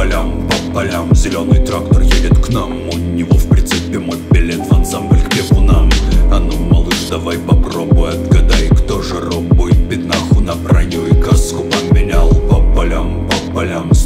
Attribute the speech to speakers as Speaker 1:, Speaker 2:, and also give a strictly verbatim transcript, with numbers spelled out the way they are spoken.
Speaker 1: полям, по полям. Зеленый трактор едет к нам, у него в прицепе мой билет в ансамбль к пивунам. А ну, малыш, давай попробуй, отгадай, кто же роб будет пятнаху на броню и каску поменял. По полям, по полям.